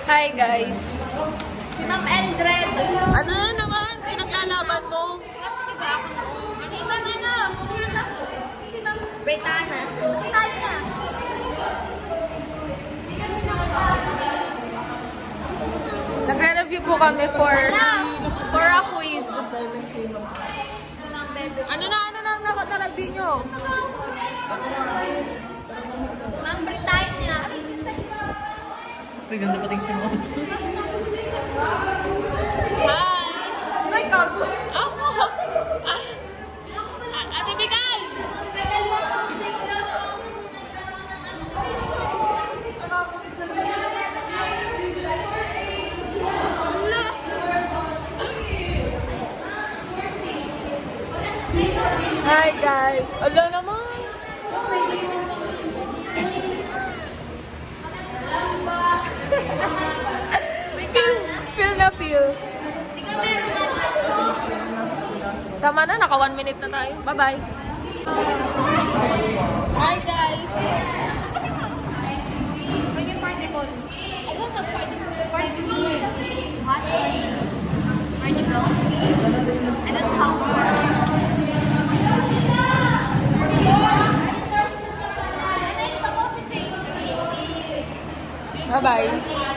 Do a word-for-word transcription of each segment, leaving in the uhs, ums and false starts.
Hi guys. Si Ma'am Eldred. Ano na naman? Pinaglalaban mo? Kasi diba ako noong... Ano yung Ma'am ano? Si Ma'am Bretanas. Bretanas. Nagre-review po kami for for a quiz. Ano na, ano na na-review nyo? Ma'am Bretanas. Mas may ganda pating si Mom. Hi! Hi, Kago! Ako! Ate Miguel! Hi guys! Ala naman! feel, feel na feel. Tama na, naka one minute na tayo. Bye-bye. Hi guys! May yung party call. I don't have party party What? Party call? I don't have Bye-bye.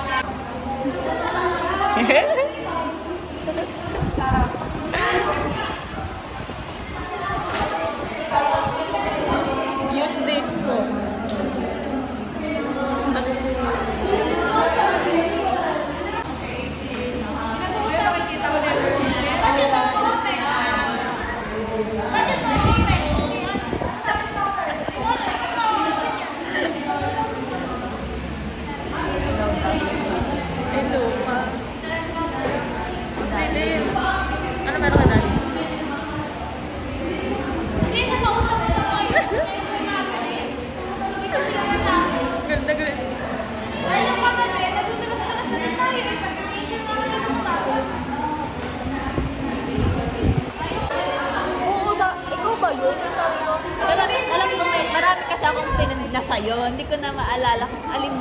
Use this po. Alam ko, may marami kasi akong sinend na sa'yo. Hindi ko na maalala kung alin.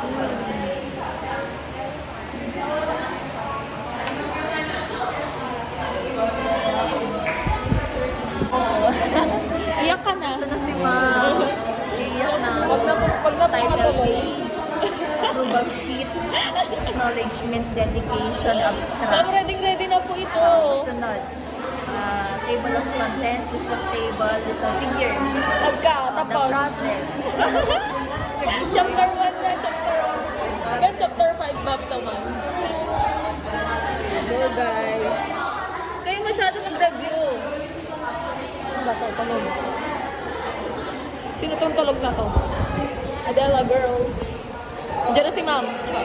Iyak ka na. Ito na si Ma'am. Iyak na. Wag na, wag na Title page. Approval sheet. Acknowledgement, dedication, abstract. Ma'am, ready-ready na po ito. Sunod. Uh, table of contents, list of table, list of figures. Pagka, The tapos. problem. Chapter one na, chapter one. Hanggang chapter five map naman. Go guys. Kayo masyado mag-review. Ano ba ito? Tulog. Sino tong tulog na to? Adela girl. Diyan na si ma'am.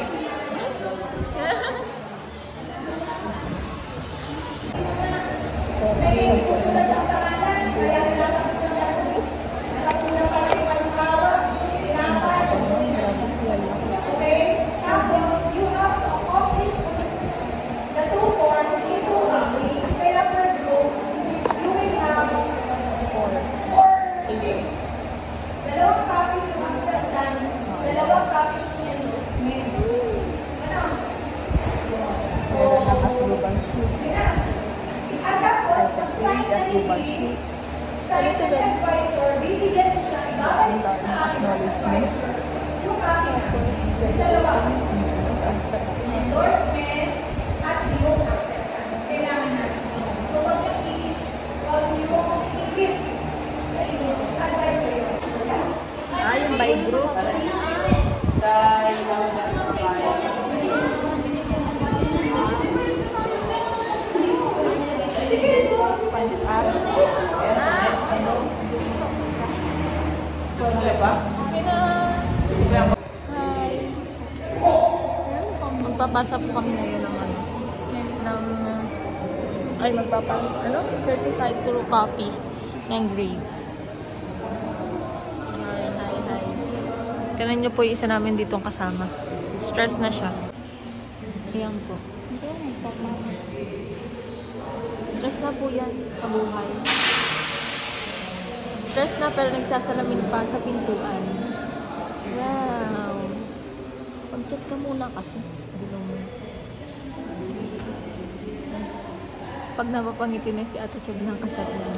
Endorsement at yung acceptance. Kailangan natin. So, wag yung i- wag yung i-give sa inyo, sa advisory. Ah, yung by group. Magpapasa po kami ngayon ng ano, ng, ay magpapa, ano, certified true copy ng grades. Hi, hi, hi. Tignan nyo po yung isa namin dito ang kasama. Stress na siya. Ayan po. Hindi, magpapasa. Stress na po yan sa buhay. Stress na pero nagsasalamin pa sa pintuan. Wow. Mag-chat ka muna kasi. bilong mo. Pag napapangiti na si Ate Chab ng kachat niya.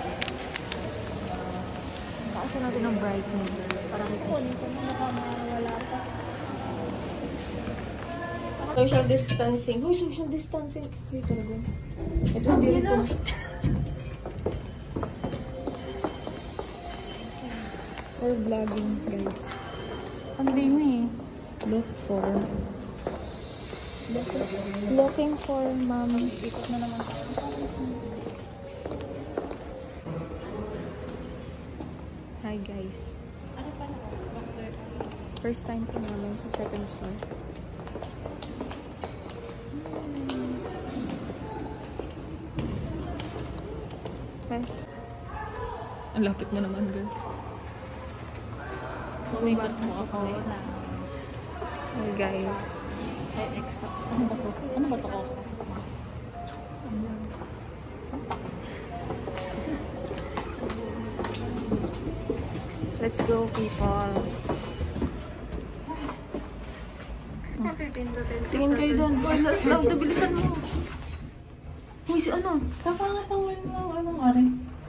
Kaasan natin ng brightness para kita. Kunin ko na baka wala pa. Social distancing. Uy, social distancing. Uy, talaga. Ito hindi rin po. For vlogging, guys. Sunday mo eh. Look for... Looking for mom. Ikot na naman tayo. Hi guys. Ano pa na? First time po namin sa second floor. Okay. Ang lapit mo naman, girl. Umikot mo ako. Hi guys. Ay, exo. Ano ba to? Ano ba to? Office? Let's go, people. Tingin kayo doon. Love, bilisan mo. Uy, si ano? Kapangatawin lang anong ari.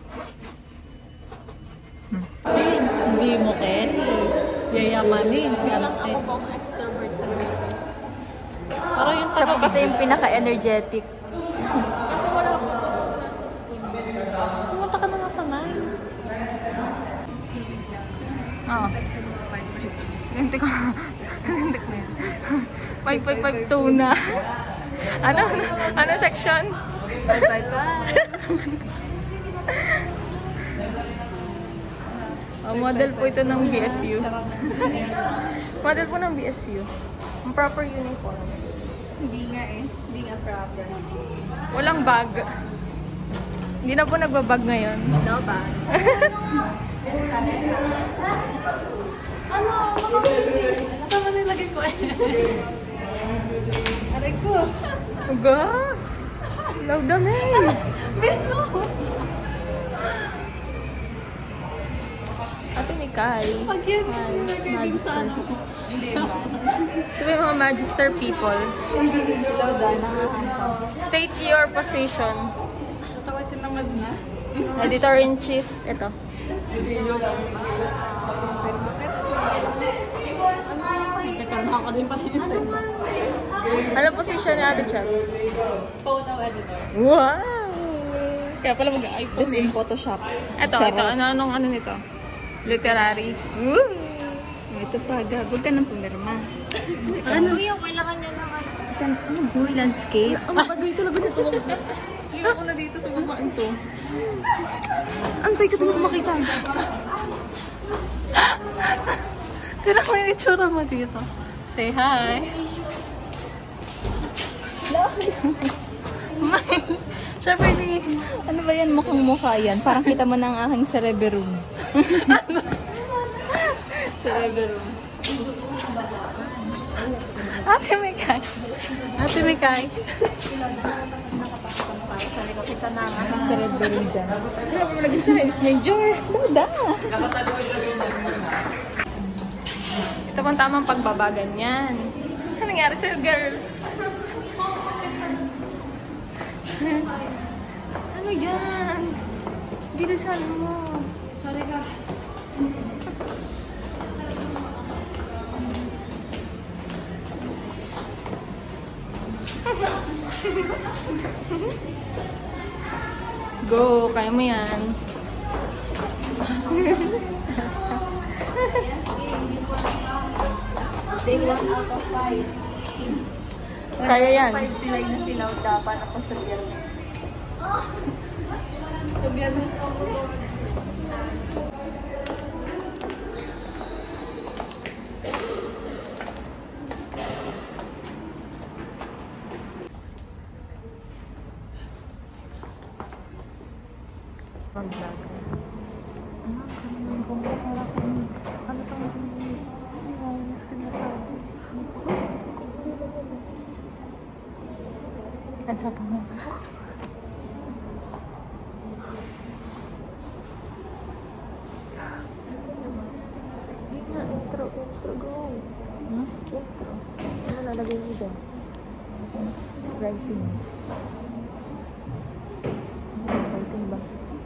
Hindi mo, Ken. Yayamanin si Alam Ate. ako pong extrovert sa grupo. Parang yung Siya po kasi yung pinaka-energetic. Kasi wala ko. Pumunta ka na nga sa nine. Oo. Ganti ko. Ganti ko yan. five five five two na. Ano? Ano section? Bye bye bye. Oh, model po ito ng B S U. Model po ng B S U. Ang proper uniform. Hindi nga eh. Hindi nga proper. Walang bag. Hindi na po nagbabag ngayon. No ba? Ano? Ito ba nilagay ko eh? Aray ko. Uga! Love the mail! Ate ni Kai. Pag yan, nilagay din sa ano. Hindi ba? Ito yung mga magister people. Hello, Dana. State your position. Natawa tinamad na. Editor-in-chief. Ito. Nagkaroon ako din pati yung sa'yo. Ano position ni Ate Chab? Photo editor. Wow! Kaya pala mag-iPhone This eh. in Photoshop. Ito, Charot. ito. Ano, anong ano nito? Literary. Woo! Ito pa, gag. Huwag ka nang pumirma. Ano? Uy, yung kailangan niya ng ano. Saan? Ano, boy? Landscape? Ang bagay talaga nito. Hindi ako na dito sa babaeng to. Antay ka ito makita. Tira mo yung itsura mo dito. Say hi. Siyempre, di. Ano ba yan? Mukhang mukha yan. Parang kita mo ng aking cerebrum. Cerebrum. Ate Mikay. Ate Mikay. Sabi ko, kita na ang aking cerebrum dyan. Ano ba lagi sa is major? Dada. Ito pang tamang pagbabagan yan. Ano nangyari sa'yo, girl? Ano yan? Bilisan mo. Sorry ka. Go, kaya mo yan. Day one out of five. Kaya yan. five pilay na sila dapat ako sa biyernes. Sa biyernes ako. Mag-vlog. Ano, kanina kung wala kang ano tong sinasabi. At saka mo. Intro, intro, go. Hmm? Intro. Ano lalagay mo dyan? Writing. Writing ba?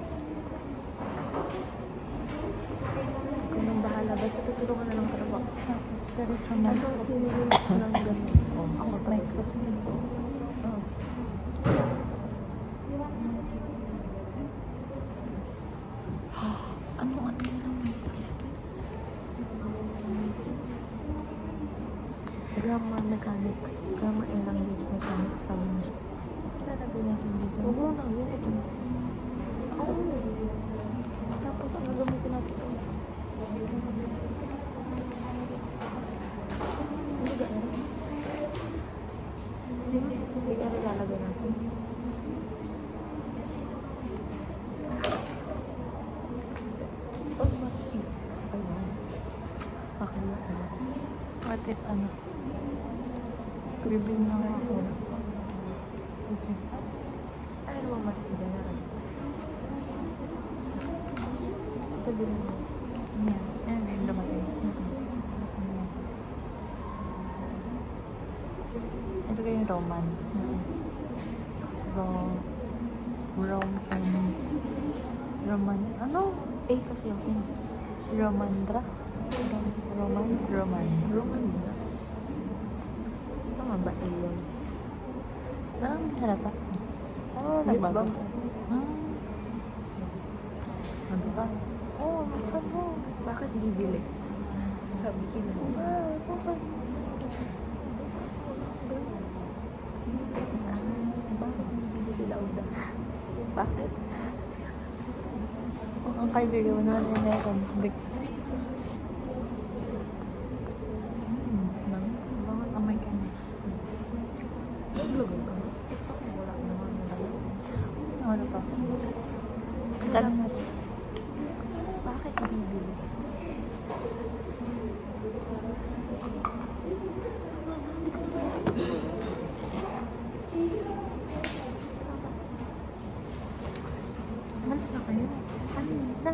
Ikaw nang bahala. Basta tutulungan na lang ka na ba? Tapos diretso na. Ano sinilinis lang gano'n? Oh, ako microscopes. Oh. Ano ang kailang microscopes? Grammar mechanics. Grammar and language mechanics. Sabi mo. Lalagay natin dito. Oo na, yun ito. Oo. Tapos ang gagamitin natin ito. Hindi ka rin. Hindi ka rin lalagay natin. Oh, what if? Ayun. Pakala ko. What if ano? Bibing na nga sila. Ay, ano mas general? Ito din mo. Yan. Yan din dumating. Ito kayo yung Roman. Ro... Roman... Roman... Ano? A kasi yung in. Romandra? Roman? Roman. Roman ba? Tama ba A yun? Parang hindi halata. Oh, nagbago. Hmm. Ano ba? Oh, saan mo? Bakit bibili? Sabi ko na. Ah, kung saan? Bakit bibili si Lauda? Bakit? Oh, ang kaibigan mo naman yung meron. Hindi. Hmm, bangon amay ka na. Naglugan ka. Wala naman nalagay. Ano pa? Saan natin? Bakit bibili? Malas na kayo. Ano na?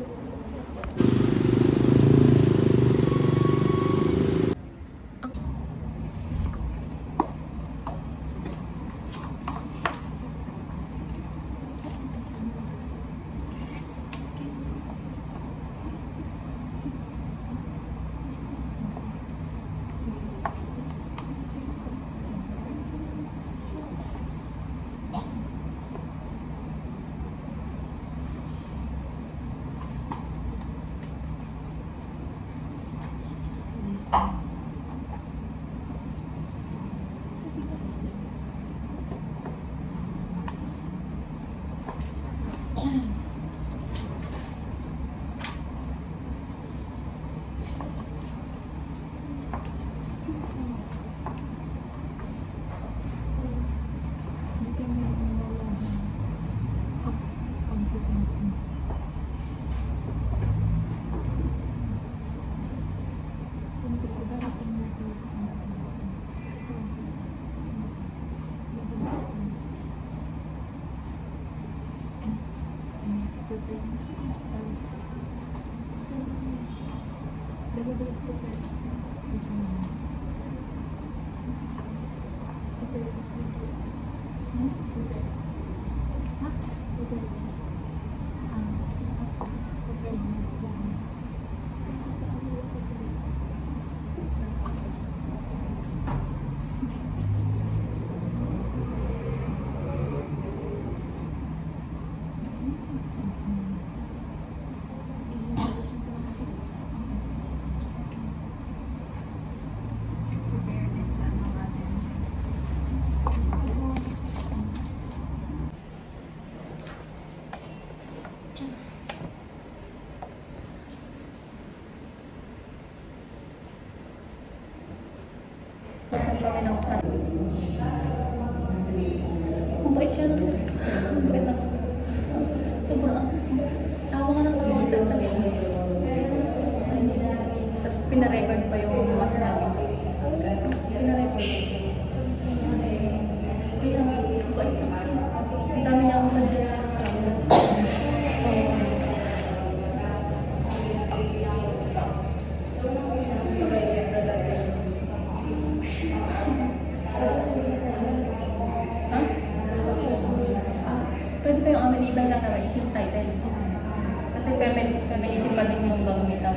kami ng friends. Ang bait siya nun. Ang bait ako. Sobrang. Tawa ka ng tawa sa tabi. Tapos pinarecord pa yung mga sinabi. Pinarecord. Kaya nga, bait ako kasi. Ang dami niya akong suggest sa akin. nag-iisip pa din yung gagamitan.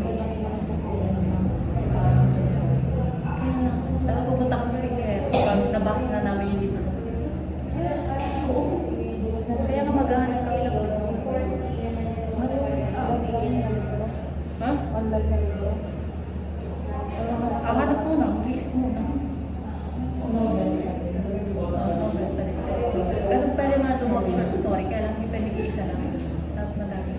Kaya na, talagang pupunta ko ng reset pag nabas na namin yung dito. Kaya nga maghahanap kami lang doon. Ha? Online na video. Ang hanap mo na, visit mo na. Pero pwede nga ito mag-short story, kaya lang hindi pwede isa lang. Tapos madami.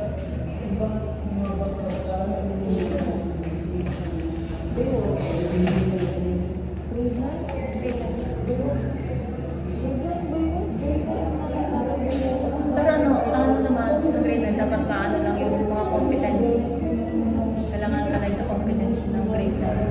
Pero ano, ano naman sa grade nine, dapat paano lang yung mga competency. Kailangan ka lang sa competency ng grade nine.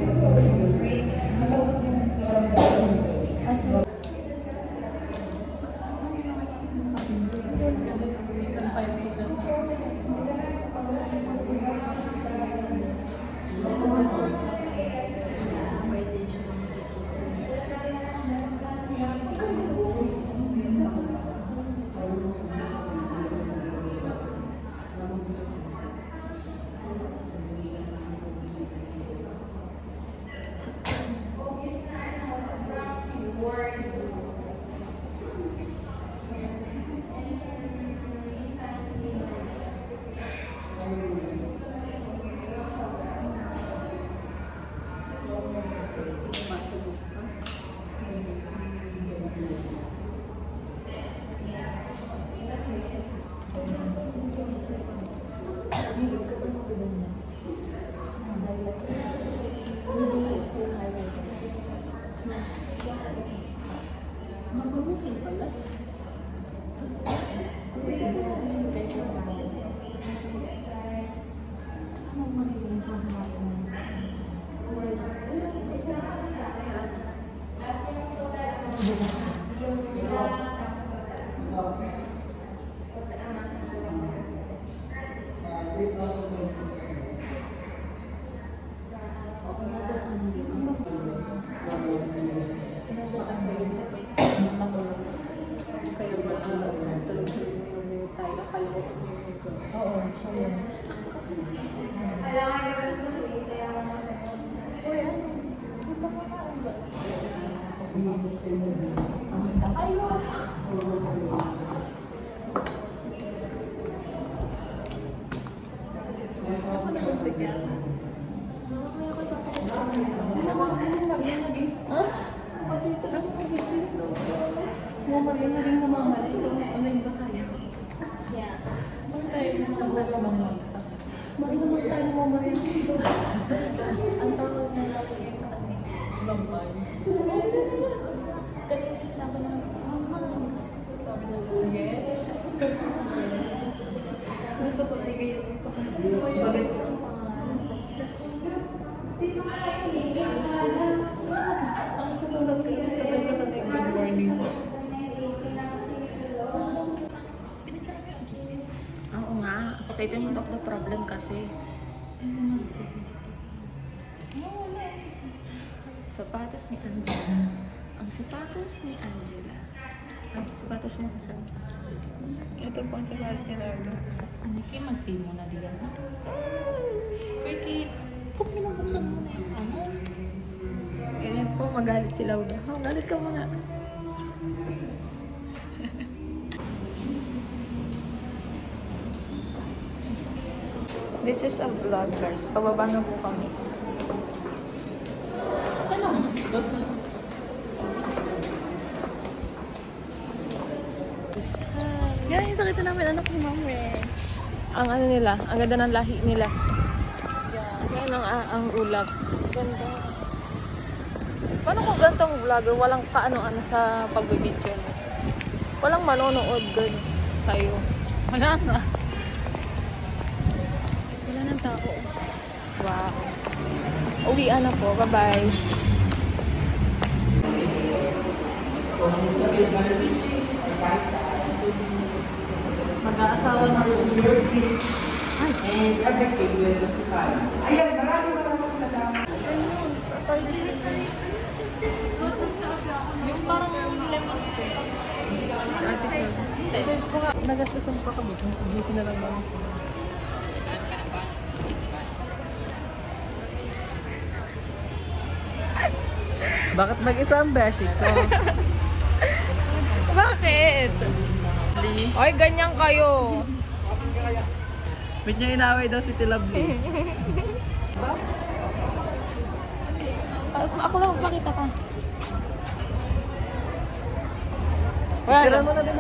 Statement of the problem kasi. Sapatos ni Angela. Ang sapatos ni Angela. Ay, sapatos mo saan? Ito po ang sapatos ni Lardo. Hindi kayo mag-team mo na diyan. Wait, Kung pinabuksan mo na yung ano? ganyan po, magalit si Lauda. Oh, galit ka muna. This is a vlog, guys. Pababa na po kami. Ano? Guys, nakita namin anak ni Ma'am Rich. Ang ano nila, ang ganda ng lahi nila. Yan ang, ang, ang ulap. Ganda. Paano kung gantong vlogger, walang kaano-ano sa pagbibidyo mo? Walang manonood girl sa'yo. Wala na. Wala ng tao. Wow. Uwian na po. Bye-bye. Mag-aasawa na rin. And everything will be fine. Ayan, maraming maraming salamat. Yung parang lemon spray. Nagastusan pa kami kung sa G C na lang naman. Bakit mag-isa ang beshi ko? Bakit? Oy, ganyan kayo. Ba't niya inaway daw si Tilabli? Ako lang magpakita ka. Wala Tira na. mo na din.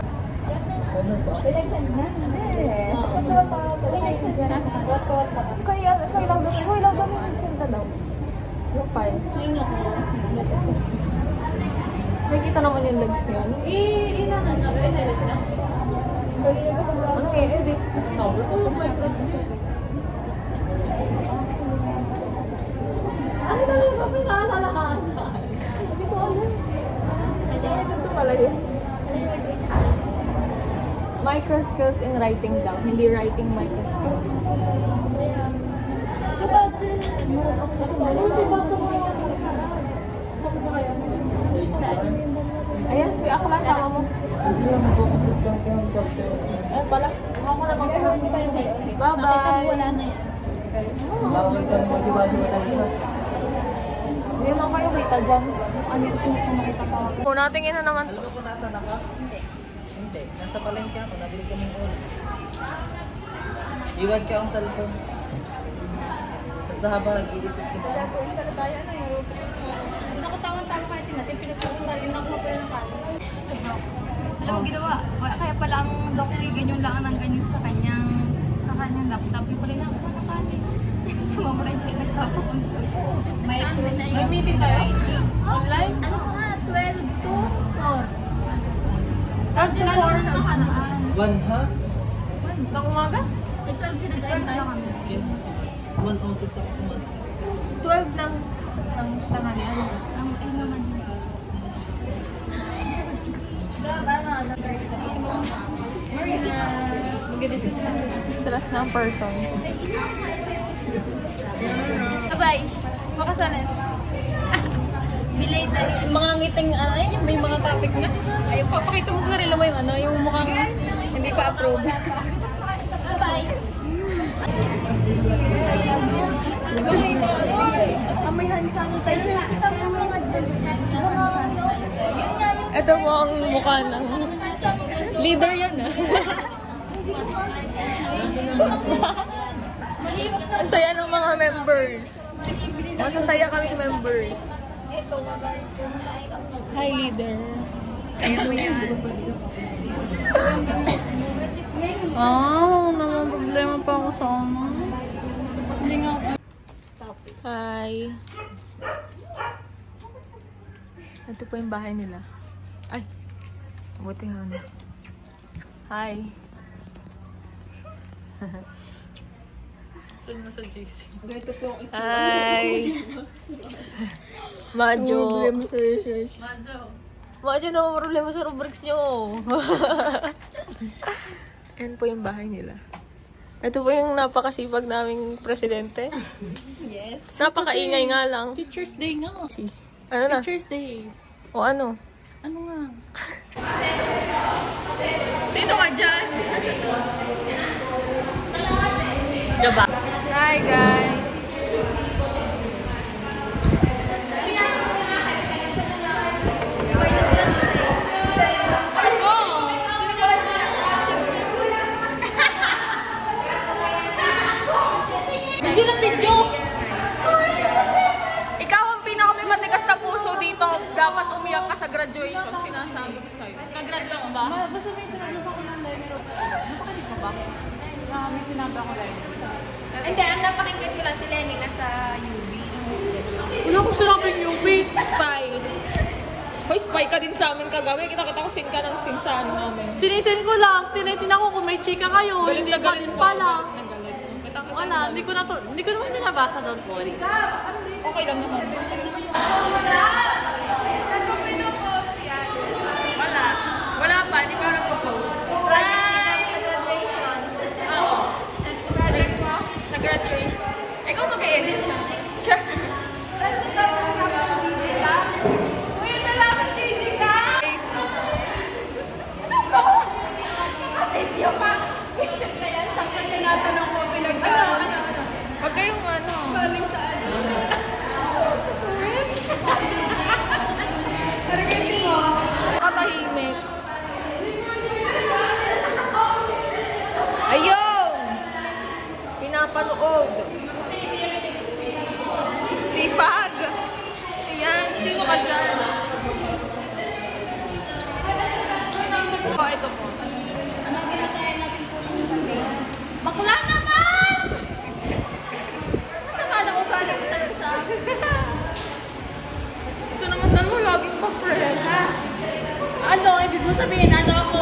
Kaya, kaya lang daw, kaya lang daw may nagsinda daw. Yung file. Nakikita naman yung legs niya. I-ina na na. Ano i-edit? Ano talaga ba pinaalalakaan? Hindi ko alam. I-edit ko pala yun. Micro skills in writing lang, hindi writing micro skills. Ayan, si ako lang sama mo. Ayan pala. Ako na magpapalipay sa'yo. Bye-bye. Wala na yan. Bawal ka mo, di-wali mo tayo. Hindi naman kayo kita dyan. Ano yung sinip na makita pa? Kung natingin na naman. Alam mo kung nasa na ka? Hindi. Hindi. Nasa palengke ako. Nabili kami ng ulo. Iwan ka ang cellphone. Basta habang nag-iisip si Mama. Naku, tawang-tawa kahit natin pinagsusural. Yung nakuha po yun ng kanin. Alam mo, ginawa. Wala, kaya pala ang doxy, ganyan lang ang ganyan sa kanyang sa kanyang laptop. Yung pala nakuha ng kanin. Sumama rin siya, nagpapakonsult. May May meeting tayo? Online? Ano ko nga, twelve to four. Tapos Kasi lang siya sa makalaan. One ha? Nang umaga? May twelve pinag-ayos tayo kami. Okay. One oh six ako pumas. twelve ng ng tanghalian. Ang ayun naman. Mag-discuss na. Stress ng person. Bye-bye. Makasalan. Belated. Mga ngiting, ano, ayun, may mga topic na. Ay, papakita mo sa sarili mo yung ano, yung mukhang hindi pa approve. Bye-bye. Gawin na, oy. Ah, may hand sanitizer. Kita mo mga dyan. Yun nga yung Ito mo ang mukha ng leader yan ah. Ang saya ng mga members. Masasaya kami members. Hi leader. Ah, naman problema pa ako sa ano. Hindi nga. Hi. Ito po yung bahay nila. Ay. Buti nga ano. Hi. Saan mo sa G C? Hi. Madjo. Problema sa research. Madjo na problema sa rubrics nyo. Ayan po yung bahay nila. Ito po yung napakasipag naming presidente. yes. Napakaingay nga lang. Teacher's Day nga. Si. Ano na? Teacher's Day. O ano? Ano nga? Sino ka dyan? Diba? Hi guys. Video lang video. Ikaw ang pinakamay matigas na puso dito. Dapat umiyak ka sa graduation. Sinasabi ko sa'yo. Nag-grad lang ba? Basta may sinabi ako ng Lenny Road. Napakalik ka ba? Ah, may sinabi ako Lenny. Hindi, ang napakinggan ko lang si Lenny nasa U B. Wala akong sinabing U B. Spy. Hoy, spy ka din sa amin kagabi. Kita-kita ko sin ka ng sin sa ano namin. Sinisin ko lang. Tinitin ako kung may chika kayo. Galit Hindi na pa galit rin po. pala. Galit na galit. Kita-kita Wala, hindi ko na to, hindi ko naman binabasa doon po. Okay lang naman. Wala. Wala pa. Hindi pa nagpo-post. Project ikaw sa graduation. Oo. Project mo? Sa graduation. Ikaw mag-edit siya. Siya. Project ikaw sa kasama ng D J ka? Uy, yung lalaki D J ka? Guys. Ano ba? Video ka? Isip na yan. Sakit tinatanong ko pinag-ano. Ano, ano, ano? Huwag kayong ano. Balik sa ano? mo sabihin, ano ako?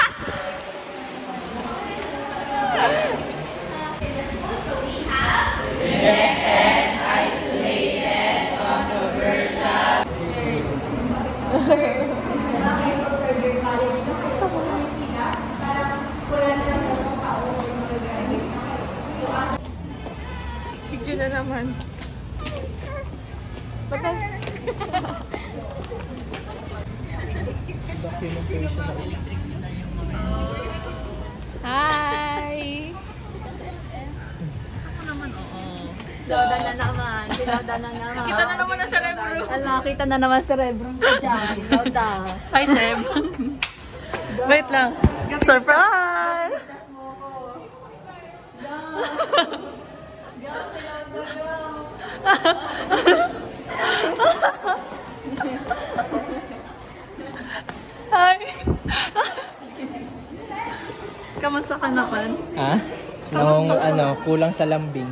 Picture na naman. Ba't Hi! Ako naman, oo. Soda na naman. Soda na naman. Kita na naman ang cerebro. Ala, kita na naman cerebro ko dyan. Soda. Hi, Seb. Wait lang. Surprise! Hi! Kamusta ka naman? Ha? Nung ano, kulang sa lambing.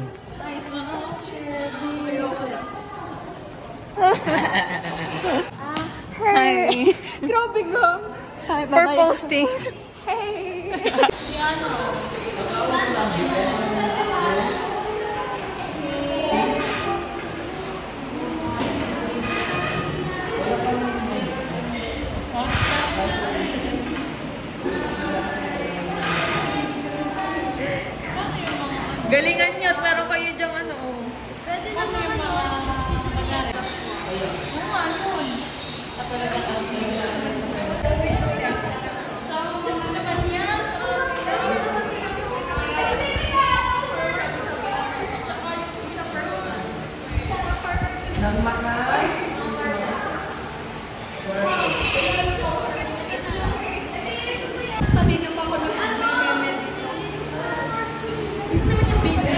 Hi! Grabe ka. For posting. Si ano? Galingan nyo at meron kayo dyang ano. Pwede naman ano. Oo nga, yun. Saan mo naman yan? Kanina pa ako nag-meme dito. Gusto naman yung baby.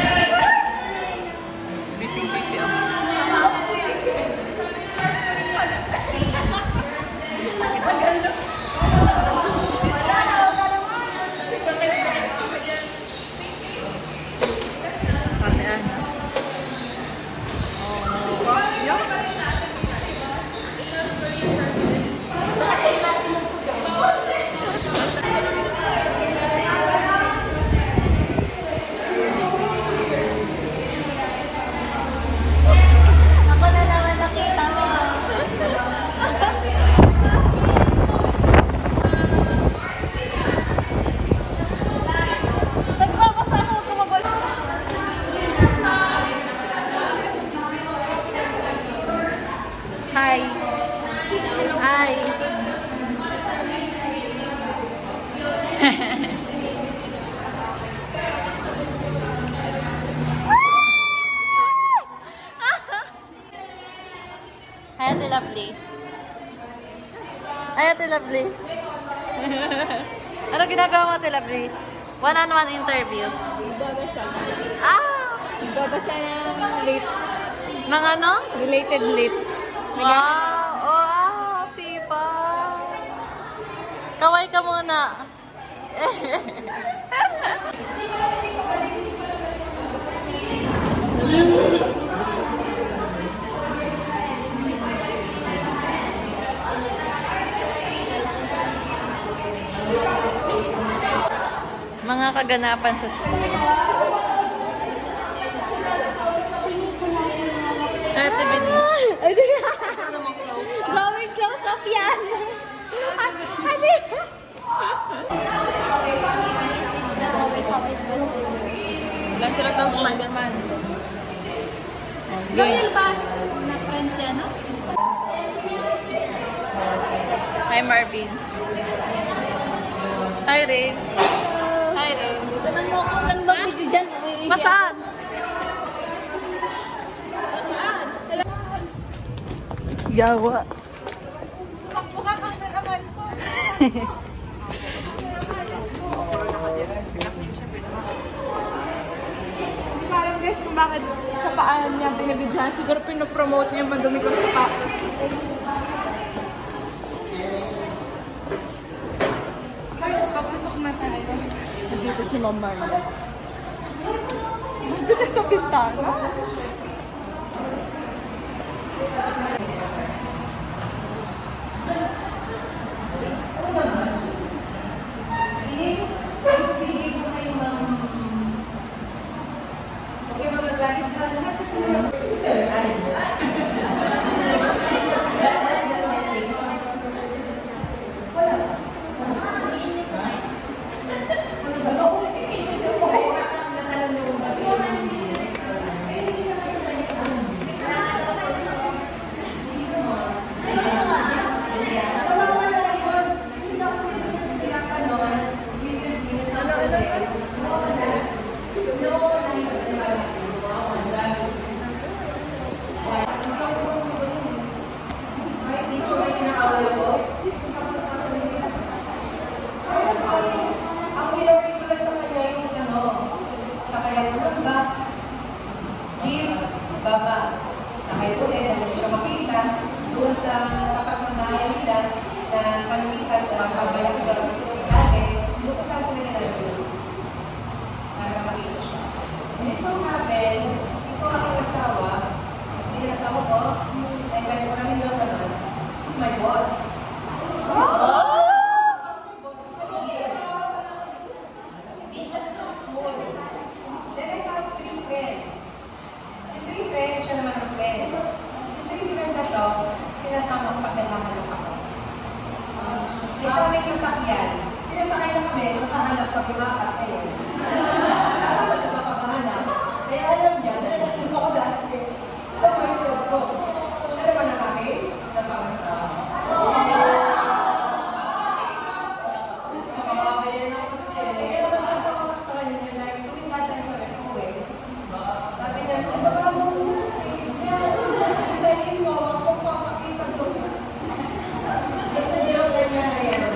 Busy-busy ako. Ako na naman nakita mo. Nagbabasa ako gumagulo. Hi! Hi! Hi, Ate Lovely. Hi, Ate Lovely. Ano ginagawa mo, Ate Lovely? One-on-one interview. Nagbabasa. Ah! Nagbabasa ng late. Mga ano? Related late. Wow! Oh, ah! Sipa! Kaway ka muna. Mga kaganapan sa school. Ate Bini. Drawing close up yan. Ano? That always help his best. Lang sila daw Spider-Man. Loyal ba na friend siya, no? Hi, Marvin. Hi, Rain. Hi, Rain. Ganun mo ako, ganun ba video dyan? Masaan? Yawa. Hindi ko alam guys kung bakit sa paan niya binibidyan. Siguro pinopromote niya madumi kong sapatos. Guys, papasok na tayo. Dito si Ma'am Marla. Dito sa pintana. So happened, ito ang asawa, hindi asawa ko, ay ganito kami yung naman, is my boss. Hindi siya sa school. Then I have three friends. Yung three friends, siya naman ang friend. Yung three friends na to, sinasama ang pagdalaman ako. Hindi siya may sasakyan. Pinasakay na kami, makahanap pag umakat kayo. Kasama siya sa pagkahanap. Kaya alam niya, nalalaking ako dati. Sa mga ko. Siya naman ang akin, napangasawa. Nakakabaya na ako siya. Kaya naman ang tawakas sa kanya niya na yung tuwing tatay ko rin ako eh. Sabi niya, ano ba mo? Hintayin mo, ako papakita ko siya. Kasi niya ako niya na yan.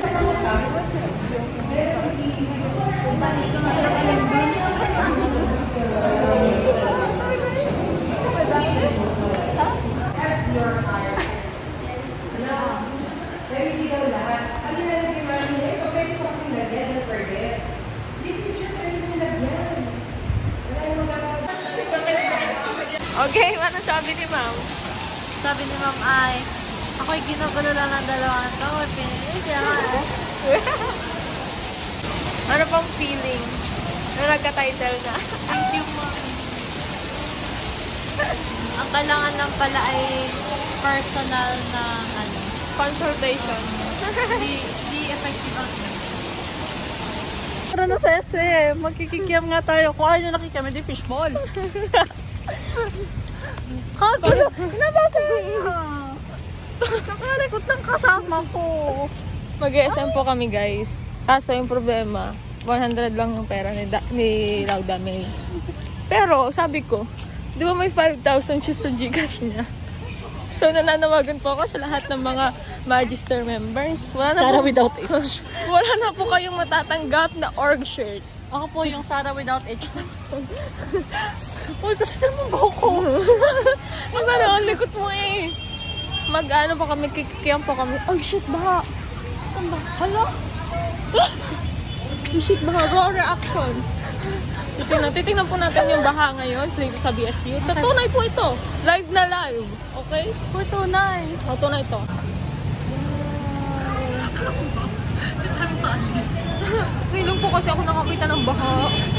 That's your heart. Ano? Pero hindi daw lahat. Ano na lang kay Mami niya? Ito pwede ko kasing lagyan ng forget. Hindi ko siya pwede kong lagyan. Wala yung mga... Okay, ano sabi ni ma'am? Sabi ni ma'am ay, ako'y ginugulo lang ng dalawang to. Pinili siya nga eh. Ano pang feeling? Na nagka-title na. Thank you, ma'am. Ang kailangan lang pala ay personal na ano, Consultation. Di, di effective ang Tara na sese, magkikikiam nga tayo. Kung ayaw nyo nakikiam, hindi fishball. Kagulo, nabasa mo. Kakalikot ng kasama ko. Mag-S M po kami guys. Kaso yung problema, one hundred lang yung pera ni, da ni Lauda May. Pero sabi ko, di ba may five thousand siya sa Gcash niya? So nananawagan po ako sa lahat ng mga Magister members. Wala na Sarah po, without H. wala na po kayong matatanggap na org shirt. Ako po yung Sarah without H. Uy, kasi naman ba ako? Ay, parang ang likot mo eh. Mag-ano pa kami, kikikiyang pa kami. Ay, shit, baha. Ano ba? Hala? Ay, shit, baha. Raw reaction. Titingnan, titingnan po natin yung baha ngayon sa, sa B S U. Tatunay po ito. Live na live. Okay? For tunay. O, tunay ito. Ngayon po kasi ako nakakita ng baha.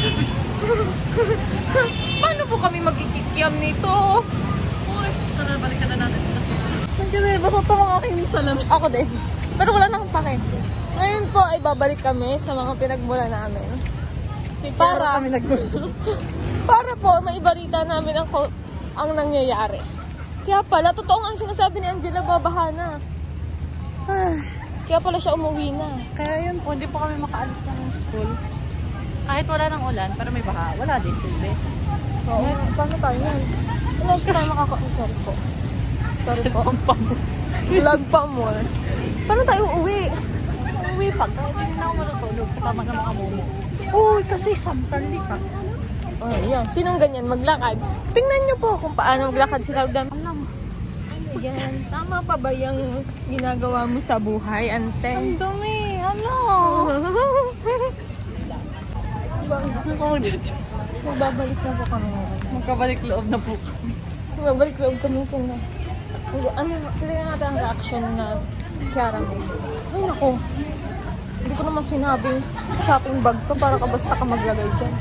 Paano po kami magkikikiyam nito? Uy, tara, balikan na natin. Nagkira, basta ito mga aking salamin. Ako din. Pero wala nang pake. Ngayon po ay babalik kami sa mga pinagmula namin. Para kami naggulo. para po maibalita namin ang, ang nangyayari. Kaya pala, totoo nga ang sinasabi ni Angela, babaha na. Kaya pala siya umuwi na. Kaya yun po, hindi po kami makaalis ng school. Kahit wala ng ulan, pero may baha. Wala din, hindi. Oo. Paano tayo yan? Ano siya tayo makaka... Sorry po. Sorry po. Vlog pa more. Paano tayo uuwi? Uwi pa. Kahit hindi na ako matutulog kasama ng mga momo. Uy, kasi samparli pa. Oh, yan. Sinong ganyan? Maglakad. Tingnan niyo po kung paano maglakad si Laudan. Alam. Ano yan? Tama pa ba yung ginagawa mo sa buhay, ante? Ang dumi. Ano? Magbabalik na po kami ngayon. Magkabalik loob na po. Magbabalik loob kami kina. Ano, tingnan natin ang reaction na Kiara May. Ay, naku. Hindi ko naman sinabing shopping bag to para ka basta ka maglagay dyan.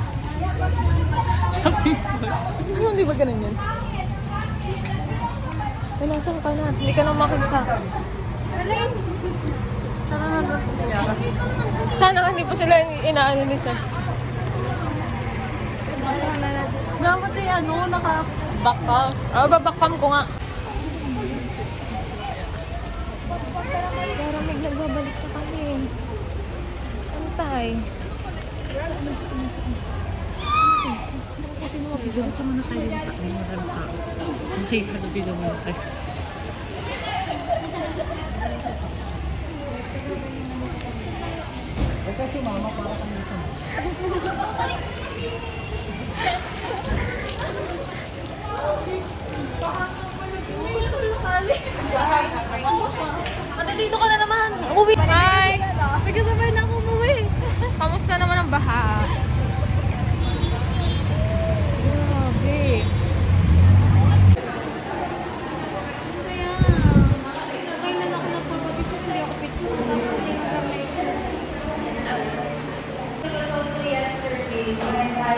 Shopping bag? Hindi ba ganun yun? Ay, nasan ka na? Hindi ka na makikita. Sana na doon si Yara. Sana hindi pa sila inaano ni Sir. Dapat eh, ano, naka-back up. Oh, babakpam ko nga. Pero may nagbabalik pa kami. Antay. Diretso mo na tayo sa akin. Maraming tao. Okay, halubilo mo na kasi. Kasi mama, para kami ito. Dito ka na naman. Umuwi. Hi. Nagkasabay na ako umuwi. Kamusta naman ang baha? then I